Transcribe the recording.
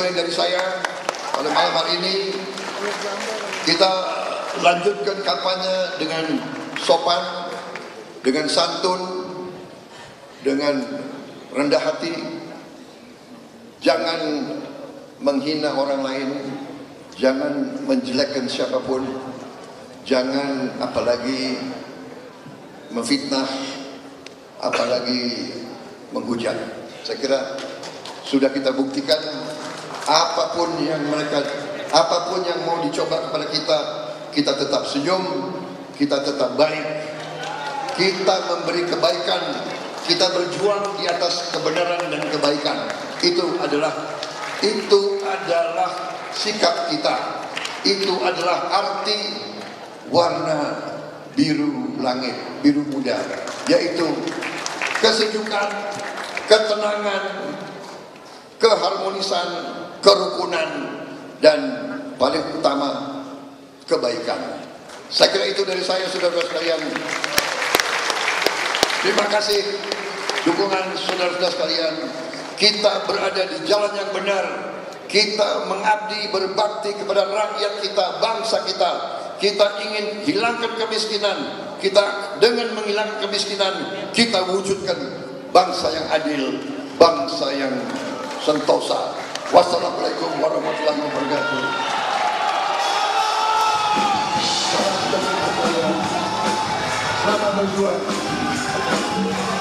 mulai dari saya pada malam hari ini kita lanjutkan kampanye dengan sopan, dengan santun, dengan rendah hati. Jangan menghina orang lain, jangan menjelekkan siapapun, jangan apalagi memfitnah, apalagi menghujat. Saya kira sudah kita buktikan apapun yang mau dicoba kepada kita, kita tetap senyum, kita tetap baik, kita memberi kebaikan, kita berjuang di atas kebenaran dan kebaikan. Itu adalah sikap kita. Itu adalah arti warna biru langit, biru muda, yaitu kesejukan, ketenangan, keharmonisan, kerukunan, dan paling utama kebaikan. Saya kira itu dari saya, saudara-saudara sekalian. Terima kasih dukungan saudara-saudara sekalian. Kita berada di jalan yang benar. Kita mengabdi, berbakti kepada rakyat kita, bangsa kita. Kita ingin hilangkan kemiskinan. Kita dengan menghilangkan kemiskinan, kita wujudkan bangsa yang adil, bangsa yang sentosa. Wassalamualaikum warahmatullahi wabarakatuh. Selamat berjuang.